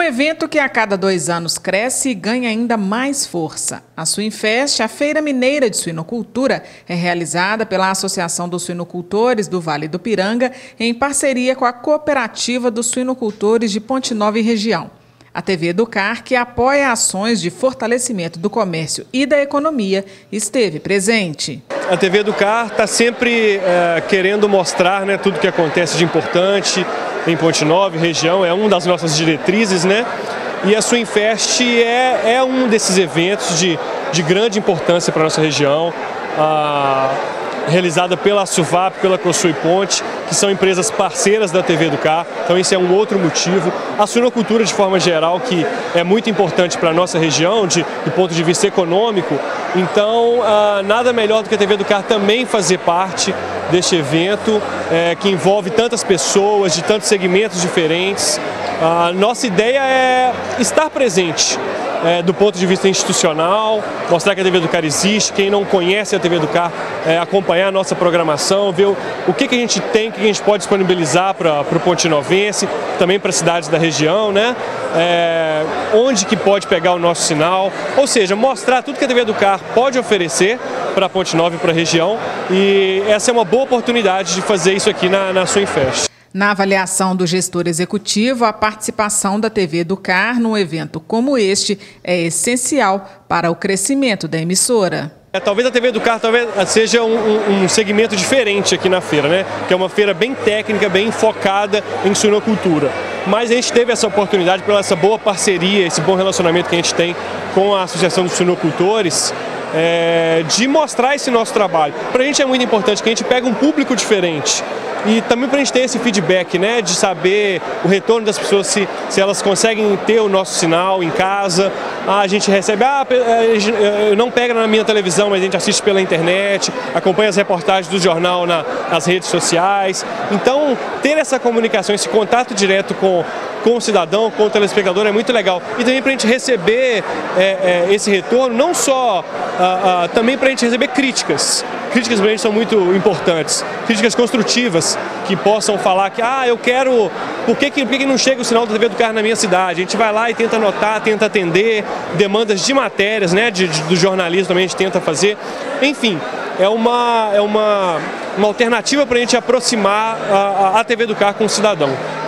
Um evento que a cada 2 anos cresce e ganha ainda mais força. A Suinfest, a Feira Mineira de Suinocultura, é realizada pela Associação dos Suinocultores do Vale do Piranga em parceria com a Cooperativa dos Suinocultores de Ponte Nova e região. A TV Educar, que apoia ações de fortalecimento do comércio e da economia, esteve presente. A TV Educar está sempre querendo mostrar, tudo que acontece de importante em Ponte Nova e região, é uma das nossas diretrizes, E a Suinfest é um desses eventos de grande importância para a nossa região, realizada pela Suvap, pela Cosul Ponte, que são empresas parceiras da TV Educar, então esse é um outro motivo. A suinocultura, de forma geral, que é muito importante para a nossa região, do ponto de vista econômico, então nada melhor do que a TV Educar também fazer parte deste evento, que envolve tantas pessoas, de tantos segmentos diferentes. A nossa ideia é estar presente do ponto de vista institucional, mostrar que a TV Educar existe, quem não conhece a TV Educar, acompanhar a nossa programação, ver o que a gente tem, o que a gente pode disponibilizar para o Pontinovense, também para as cidades da região, onde que pode pegar o nosso sinal, ou seja, mostrar tudo que a TV Educar pode oferecer para a Ponte Nova e para a região, e essa é uma boa oportunidade de fazer isso aqui na Suinfest. Na avaliação do gestor executivo, a participação da TV Educar num evento como este é essencial para o crescimento da emissora. Talvez a TV Educar seja um segmento diferente aqui na feira, que é uma feira bem técnica, bem focada em suinocultura. Mas a gente teve essa oportunidade, pela essa boa parceria, esse bom relacionamento que a gente tem com a Associação dos Suinocultores, de mostrar esse nosso trabalho. Para a gente é muito importante que a gente pegue um público diferente. E também para a gente ter esse feedback, de saber o retorno das pessoas, se elas conseguem ter o nosso sinal em casa. A gente recebe, não pega na minha televisão, mas a gente assiste pela internet, acompanha as reportagens do jornal nas redes sociais. Então, ter essa comunicação, esse contato direto com o cidadão, com o telespectador é muito legal. E também para a gente receber esse retorno, não só, também para a gente receber críticas. Críticas para a gente são muito importantes, críticas construtivas, que possam falar que, eu quero, por que não chega o sinal da TV Educar na minha cidade? A gente vai lá e tenta anotar, tenta atender demandas de matérias, do jornalismo também a gente tenta fazer. Enfim, é uma alternativa para a gente aproximar a TV Educar com o cidadão.